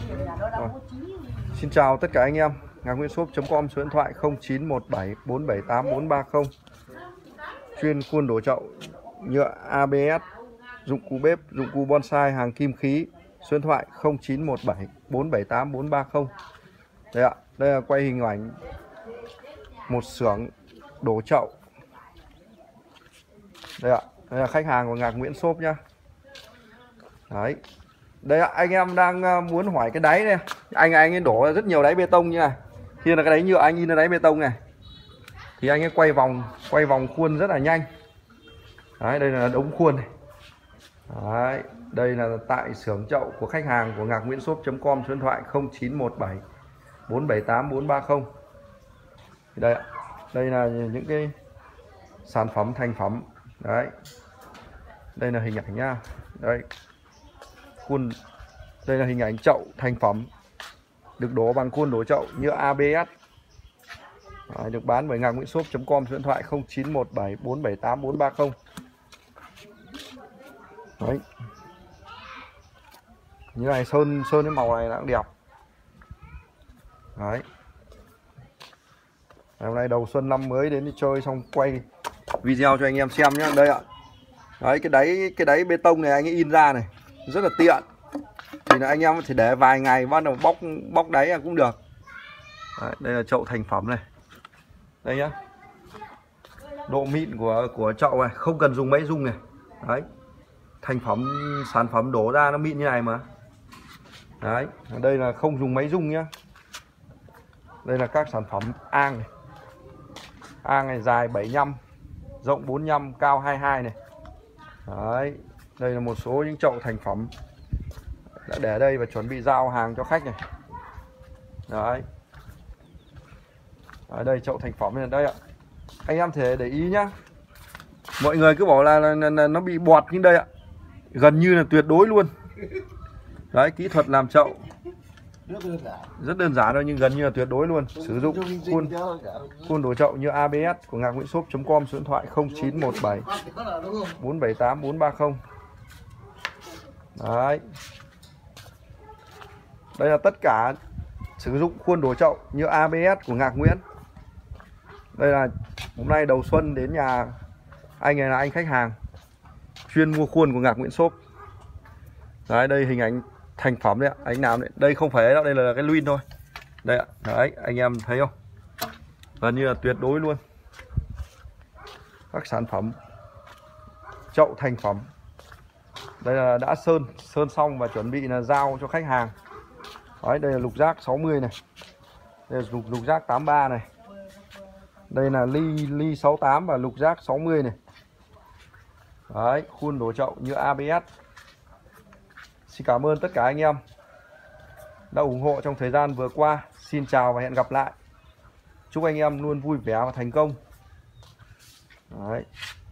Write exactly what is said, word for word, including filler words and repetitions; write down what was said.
Rồi. Xin chào tất cả anh em. Ngạc Nguyễn Shop chấm com, số điện thoại không chín một bảy bốn bảy tám bốn ba không. Chuyên khuôn đổ chậu nhựa a bê ét, dụng cụ bếp, dụng cụ bonsai, hàng kim khí. Số điện thoại không chín một bảy bốn bảy tám bốn ba không. Đây ạ, đây là quay hình ảnh một xưởng đổ chậu. Đây ạ, đây là khách hàng của Ngạc Nguyễn Shop nhá. Đấy. Đây ạ, anh em đang muốn hỏi cái đáy này. Anh anh ấy đổ rất nhiều đáy bê tông như này. Khi là cái đáy nhựa anh in ở đáy bê tông này thì anh ấy quay vòng quay vòng khuôn rất là nhanh. Đấy, đây là đống khuôn này. Đấy, đây là tại xưởng chậu của khách hàng của Ngạc Nguyễn Shop chấm com, số điện thoại không chín một bảy bốn bảy tám bốn ba không. Đây ạ, đây là những cái sản phẩm thành phẩm. Đấy, đây là hình ảnh nha. Đây, khuôn, đây là hình ảnh chậu thành phẩm được đổ bằng khuôn đổ chậu nhựa a bê ét. Đấy, được bán bởi Ngạc Nguyễn Shop chấm com, số điện thoại không chín một bảy bốn bảy tám bốn ba không. Đấy, như này sơn sơn cái màu này nó cũng đẹp. Đấy, hôm nay đầu xuân năm mới đến đi chơi xong quay video cho anh em xem nhé. Đây ạ, đấy, cái đáy cái đáy bê tông này anh ấy in ra này rất là tiện, thì là anh em chỉ để vài ngày bắt đầu bóc bóc đáy là cũng được. Đấy, đây là chậu thành phẩm này, đây nhá, độ mịn của của chậu này không cần dùng máy rung này. Đấy, thành phẩm sản phẩm đổ ra nó mịn như này mà. Đấy, đây là không dùng máy rung nhá. Đây là các sản phẩm ang này, ang này dài bảy mươi lăm, rộng bốn mươi lăm, cao hai mươi hai này. Đấy, đây là một số những chậu thành phẩm đã để đây và chuẩn bị giao hàng cho khách này. Đấy, ở đây chậu thành phẩm này, đây ạ, anh em thể để ý nhá. Mọi người cứ bảo là, là, là, là nó bị bọt, nhưng đây ạ, gần như là tuyệt đối luôn. Đấy, kỹ thuật làm chậu rất đơn giản thôi, nhưng gần như là tuyệt đối luôn. Sử dụng khuôn khuôn đổ chậu như a bê ét của Ngạc Nguyễn Shop chấm com, số điện thoại không chín một bảy bốn bảy tám bốn ba không. Đấy, đây là tất cả sử dụng khuôn đổ chậu như a bê ét của Ngạc Nguyễn. Đây là hôm nay đầu xuân đến nhà anh này là anh khách hàng chuyên mua khuôn của Ngạc Nguyễn Shop. Đấy, đây hình ảnh thành phẩm đấy ạ, anh làm đấy. Đây không phải đâu, đây là cái luyên thôi. Đây ạ, đấy, anh em thấy không? Gần như là tuyệt đối luôn. Các sản phẩm chậu thành phẩm. Đây là đã sơn sơn xong và chuẩn bị là giao cho khách hàng. Đấy, đây là lục giác sáu mươi này. Đây là lục, lục giác tám mươi ba này. Đây là ly ly sáu mươi tám và lục giác sáu mươi này. Đấy, khuôn đổ chậu như a bê ét. Xin cảm ơn tất cả anh em đã ủng hộ trong thời gian vừa qua. Xin chào và hẹn gặp lại. Chúc anh em luôn vui vẻ và thành công. Đấy.